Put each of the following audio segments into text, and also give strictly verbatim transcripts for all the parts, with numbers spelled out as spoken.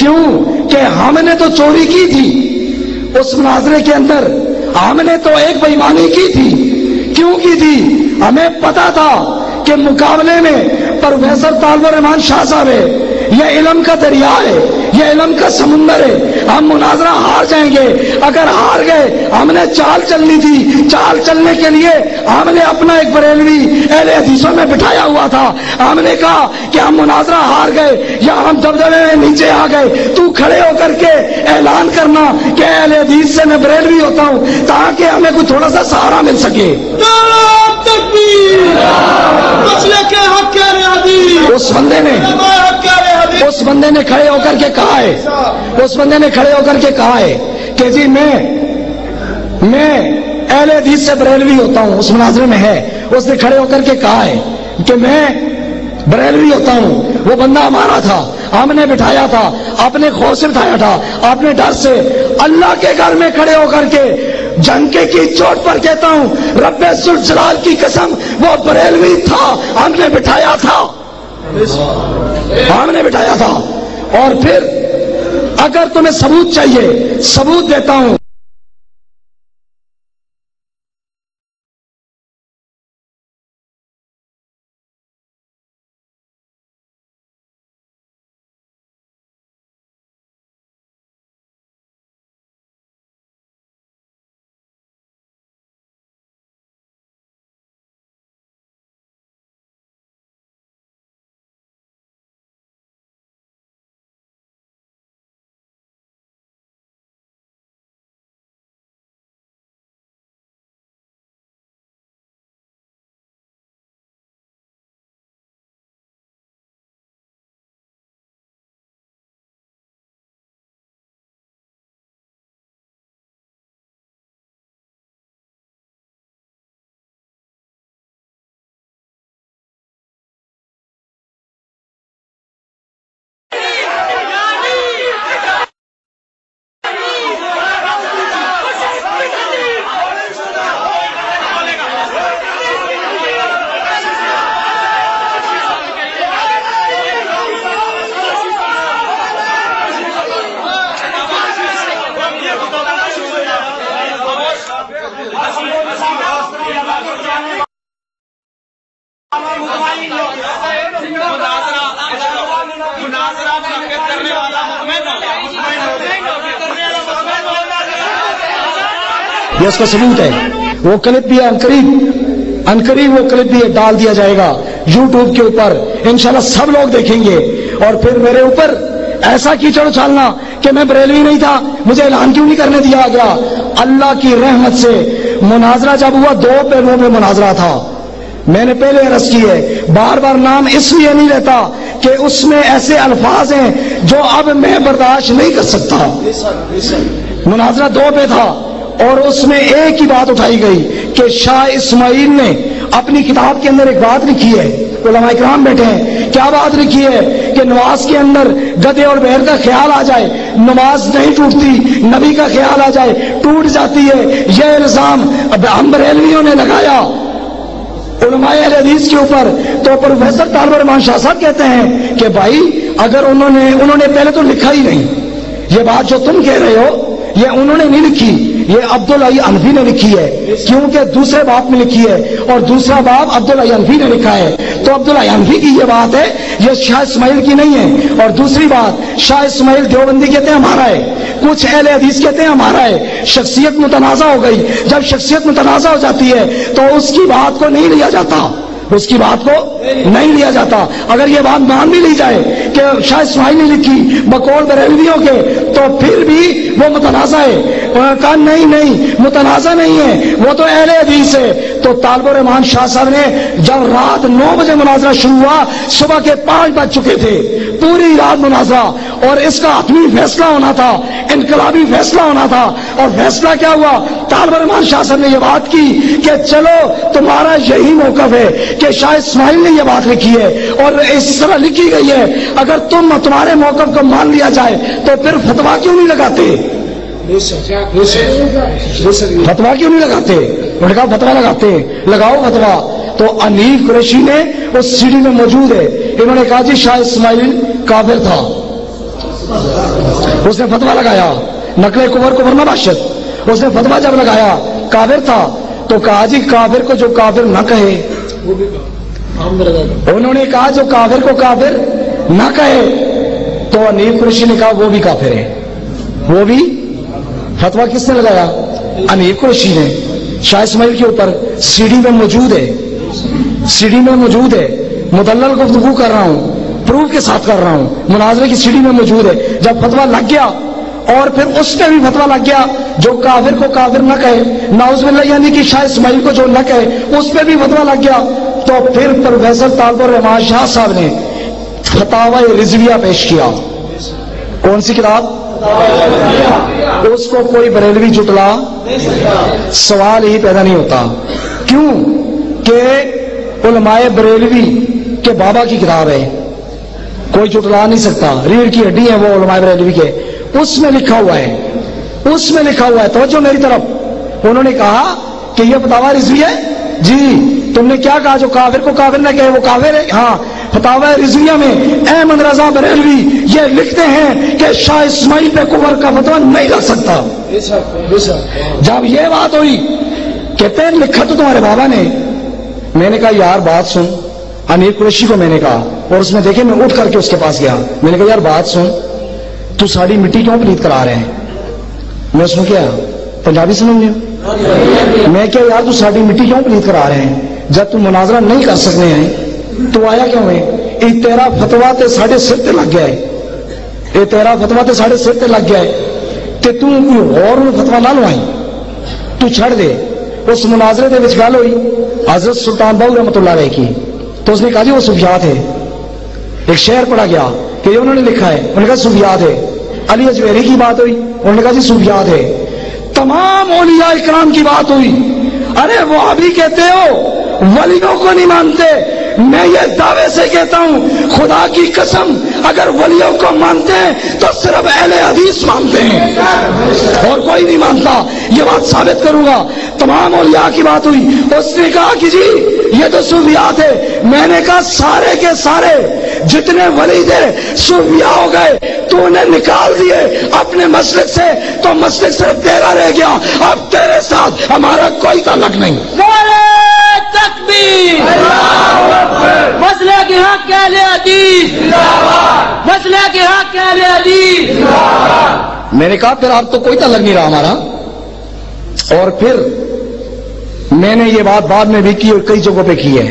کیوں کہ ہم نے تو چوری کی تھی اس مناظرے کے اندر، ہم نے تو ایک بے ایمانی کی تھی. کیوں کی تھی؟ ہمیں پتا تھا کہ مقابلے میں پروفیسر طالب الرحمان شاہ صاحب ہے، یہ علم کا دریا ہے، یہ علم کا سمندر ہے، ہم مناظرہ ہار جائیں گے. اگر ہار گئے ہم نے چال چلنی تھی، چال چلنے کے لیے ہم نے اپنا ایک بریلوی اہل حدیثوں میں بٹھایا ہوا تھا. ہم نے کہا کہ ہم مناظرہ ہار گئے یا ہم دبدبے میں نیچے آ گئے، تو کھڑے ہو کر کے اعلان کرنا کہ اہل حدیث سے میں بریلوی ہوتا ہوں تاکہ ہمیں کوئی تھوڑا سا سہارا مل سکے. اس بندے نے اس بندے نے کھڑے ہو کر کے کہا ہے اس بندے نے کھڑے ہو کر کے کہا ہے کہ جی میں میں اہل حدیث سے بریلوی ہوتا ہوں. اس مناظرے میں ہے، اس نے کھڑے ہو کر کے کہا ہے کہ میں بریلوی ہوتا ہوں. وہ بندہ ہمارا تھا، ہم نے بٹھایا تھا، اپنے خوف سے بٹھایا تھا، اپنے ڈر سے. اللہ کے گھر میں کھڑے ہو کر کے جنکے کی چوٹ پر کہتا ہوں رب ذوالجلال کی قسم وہ بریلوی تھا، ہم نے بٹھایا تھا ہم نے بٹھایا تھا. اور پھر اگر تمہیں ثبوت چاہیے ثبوت دیتا ہوں. یہ اس کا ثبوت ہے. وہ کلپ بھی ہے انقریب انقریب وہ کلپ بھی ڈال دیا جائے گا یوٹیوب کے اوپر، انشاءاللہ سب لوگ دیکھیں گے. اور پھر میرے اوپر ایسا کیچڑ اچھالنا کہ میں بریلوی نہیں تھا، مجھے اعلان کیوں نہیں کرنے دیا گیا. اللہ کی رحمت سے مناظرہ جب ہوا دو پہلوؤں میں مناظرہ تھا. میں نے پہلے عرض کی ہے بار بار نام اس لیے نہیں لیتا کہ اس میں ایسے الفاظ ہیں جو اب میں برداشت نہیں کر سکتا. مناظرہ دو پہ تھا اور اس میں ایک ہی بات اٹھائی گئی کہ شاہ اسماعیل نے اپنی کتاب کے اندر ایک بات لکھی ہے، علماء کرام بیٹھے ہیں، کیا بات لکھی ہے کہ نماز کے اندر گدھے اور بہر کا خیال آ جائے نماز نہیں ٹوٹتی، نبی کا خیال آ جائے ٹوٹ جاتی ہے. یہ الزام ہم بریلویوں نے لگایا علماء اہل حدیث کے اوپر. تو پروفیسر طالب الرحمان شاہ صاحب کہتے ہیں کہ بھائی اگر انہوں نے انہوں نے پہلے تو لکھا ہی نہیں، یہ بات جو تم کہہ رہے ہو یہ انہوں نے نہیں لکھی، یہ عبداللہ انفی نے لکھی ہے، کیونکہ دوسرے باب میں لکھی ہے اور دوسرا باب عبداللہ انفی نے لکھا ہے. تو عبداللہ انفی کی یہ بات ہے، یہ شاہ اسماعیل کی نہیں ہے. اور دوسری بات شاہ اسماعیل دیوبندی کہتے ہیں ہمارا ہے، کچھ اہل حدیث کہتے ہیں ہمارا ہے. شخصیت متنازع ہو گئی، جب شخصیت متنازع ہو جاتی ہے تو اس کی بات کو نہیں لیا جاتا اس کی بات کو نہیں لیا جاتا. اگر یہ بات مان بھی لی جائے کہ شاہ اسماعیل نے لکھی بقول بریلویوں کے تو پھر بھی وہ متنازع ہے. کہا نہیں نہیں متنازع نہیں ہے، وہ تو اہل حدیث ہے. تو طالب الرحمان شاہ صاحب نے جب رات نو بجے مناظرہ شروع ہوا صبح کے پانچ بج چکے تھے، پوری رات مناظرہ، اور اس کا حتمی فیصلہ ہونا تھا، انقلابی فیصلہ ہونا تھا. اور فیصلہ کیا ہوا؟ طالب الرحمان شاہ صاحب نے یہ بات کی کہ چلو تمہارا یہی موقف ہے کہ شاہ اسماعیل نے یہ بات لکھی ہے اور اس طرح لکھی گئی ہے، اگر تم تمہارے موقف کو مان لیا جائے تو پھر فتوا کیوں نہیں لگاتے فتوا کیوں نہیں لگاتے انہوں نے کہا فتوا لگاتے ہیں، لگاؤ فتوا. تو انیف قریشی نے اس سی ڈی میں موجود ہے، انہوں نے کہا جی شاہ اسماعیل کافر تھا. اس نے فتویٰ لگایا نقل کفر کو ورنہ باشد، اس نے فتویٰ جب لگایا کافر تھا تو کہا جی کافر کو جو کافر نہ کہے، انہوں نے کہا جو کافر کو کافر نہ کہے، تو انیف قریشی نے کہا وہ بھی کافر ہے، وہ بھی۔ فتویٰ کس نے لگایا؟ انیف قریشی نے، شاہ اسماعیل کے اوپر سی ڈی میں موجود ہے، سی ڈی میں موجود ہے، مدلل گفتگو کر رہا ہوں، پروف کے ساتھ کر رہا ہوں، مناظرے کی سی ڈی میں موجود ہے۔ جب فتویٰ لگ گیا اور پھر اس پہ بھی فتویٰ لگ گیا جو کافر کو کافر نہ کہے، نعوذ باللہ یعنی کہ شاہ اسماعیل کو جو نہ کہے اس پہ بھی فتویٰ لگ گیا، تو پھر پروفیسر طالب الرحمان شاہ صاحب نے فتاوی رضویہ پیش کیا۔ کون سی کتاب؟ اس کو کوئی بریلوی جٹلا سوال ہی پیدا نہیں ہوتا، کیوں کہ علماء بریلوی کے بابا کی کتاب ہے، کوئی جٹلا نہیں سکتا، ریڑھ کی ہڈی ہے وہ علماء بریلوی کے، اس میں لکھا ہوا ہے، اس میں لکھا ہوا ہے۔ توجہ میری طرف، انہوں نے کہا کہ یہ فتاوی رضویہ ہے، جی تم نے کیا کہا جو کافر کو کافر نہ کہے وہ کافر ہے؟ ہاں۔ فتاوی رضویہ میں احمد رضا بریلوی یہ لکھتے ہیں کہ شاہ اسماعیل پہ کفر کا فتویٰ نہیں لگ سکتا۔ جب یہ بات ہوئی کہتے ہیں لکھا تو تمہارے بابا نے، میں نے کہا یار بات سن، انیف قریشی کو میں نے کہا، اور اس میں دیکھیں میں اٹھ کر کے اس کے پاس گیا، میں نے کہا یار بات سن، تو ساری مٹی کیوں پلیت کرا رہے ہیں؟ میں اس نے کیا پنجابی سمجھ لیا، میں کیا یار تو ساری مٹی کیوں پلیت کرا رہے ہیں؟ جب تم مناظرہ نہیں کر سکنے ہیں تو آیا کیوں ہے؟ اے تیرا فتویٰ تے ساڑھے سر تے لگ گیا ہے، اے تیرا فتویٰ تے ساڑھے سر تے لگ گیا ہے تے تو کوئی اور فتویٰ نہ لوائی، تو چھڑ دے۔ اس مناظرے دے وچ گل ہوئی حضرت سلطان باہو رحمۃ اللہ علیہ کی، تو اس نے کہا جی وہ صوفیات ہے، ایک شعر پڑھا گیا کہ یہ انہوں نے لکھا ہے، انہوں نے کہا صوفیات ہے۔ علی اجویری کی بات ہوئی، انہوں نے کہا جی صوفیات ہے۔ تمام اولیاء اکرام کی بات ہوئی، ارے وہ ابھی کہتے ہو ولیوں کو نہیں مانتے، میں یہ دعوے سے کہتا ہوں خدا کی قسم اگر ولیوں کو مانتے ہیں تو صرف اہل حدیث مانتے ہیں اور کوئی نہیں مانتا، یہ بات ثابت کروں گا۔ تمام اولیاء کی بات ہوئی، اس نے کہا کہ جی یہ تو صوفیات ہے، میں نے کہا سارے کے سارے جتنے ولی تھے صوفیاء ہو گئے، تو انہیں نکال دیے اپنے مسلک سے، تو مسلک صرف تیرا رہ گیا، اب تیرے ساتھ ہمارا کوئی تعلق نہیں۔ تکبیر، مسئلہ کے حق کے اہل حدیث، مسئلہ کے حق کے اہل حدیث۔ میں نے کہا پھر آپ تو کوئی تعلق نہیں رہا ہمارا، اور پھر میں نے یہ بات بعد میں بھی کی اور کئی جگہوں پہ کی ہے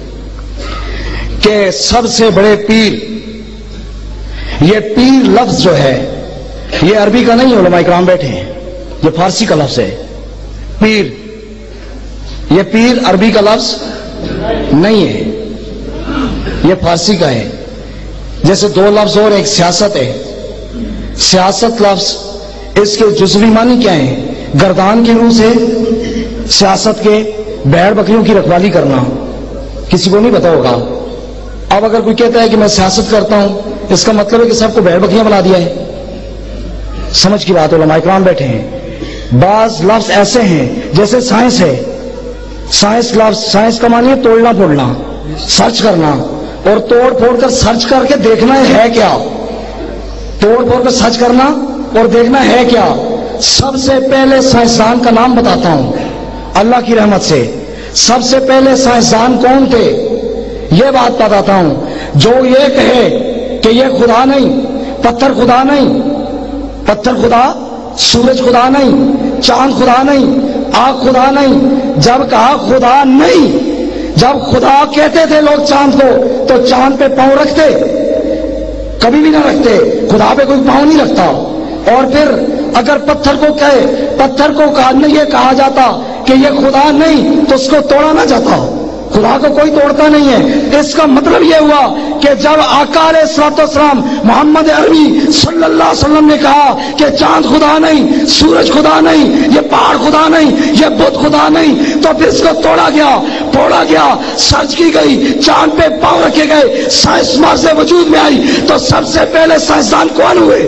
کہ سب سے بڑے پیر، یہ پیر لفظ جو ہے یہ عربی کا نہیں ہے، علماء اکرام بیٹھے ہیں، یہ فارسی کا لفظ ہے پیر، یہ پیر عربی کا لفظ نہیں ہے، یہ فارسی کا ہے۔ جیسے دو لفظ اور، ایک سیاست ہے، سیاست لفظ اس کے جزوی معنی کیا ہے؟ گردان کی روح سے سیاست کے بھیڑ بکریوں کی رکھوالی کرنا، کسی کو نہیں پتا ہوگا۔ اب اگر کوئی کہتا ہے کہ میں سیاست کرتا ہوں، اس کا مطلب ہے کہ سب کو بھیڑ بکریاں بنا دیا ہے، سمجھ کی بات، علماء اکرام بیٹھے ہیں۔ بعض لفظ ایسے ہیں جیسے سائنس ہے، سائنس لفظ، سائنس کا معنی ہے توڑنا پھوڑنا، سرچ کرنا، اور توڑ پھوڑ کر سرچ کر کے دیکھنا ہے کیا، توڑ پھوڑ کر سرچ کرنا اور دیکھنا ہے کیا۔ سب سے پہلے سائنسدان کا نام بتاتا ہوں اللہ کی رحمت سے، سب سے پہلے سائنسدان کون تھے یہ بات بتاتا ہوں، جو یہ کہے کہ یہ خدا نہیں، پتھر خدا نہیں، پتھر خدا، سورج خدا نہیں، چاند خدا نہیں، آگ خدا نہیں۔ جب کہا خدا نہیں، جب خدا کہتے تھے لوگ چاند کو تو چاند پہ پاؤں رکھتے؟ کبھی بھی نہ رکھتے، خدا پہ کوئی پاؤں نہیں رکھتا۔ اور پھر اگر پتھر کو کہے، پتھر کو یہ کہا جاتا کہ یہ خدا نہیں تو اس کو توڑا نہ جاتا، خدا کو کوئی توڑتا نہیں ہے۔ اس کا مطلب یہ ہوا کہ جب آقا علیہ الصلوۃ والسلام محمد عربی صلی اللہ علیہ وسلم نے کہا کہ چاند خدا نہیں، سورج خدا نہیں، یہ پہاڑ خدا نہیں، یہ بت خدا نہیں، تو پھر اس کو توڑا گیا، پھوڑا گیا، سرچ کی گئی، چاند پہ پاؤں رکھے گئے، سائنس مارز وجود میں آئی، تو سب سے پہلے سائنسدان کون ہوئے؟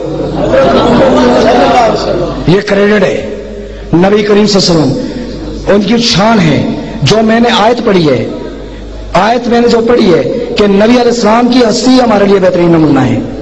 یہ کریڈٹ ہے نبی کریم صلی اللہ علیہ وسلم، ان کی شان ہے۔ جو میں نے آیت پڑھی ہے، آیت میں نے جو پڑھی ہے کہ نبی علیہ السلام کی ہستی ہمارے لیے بہترین نمونہ ہے،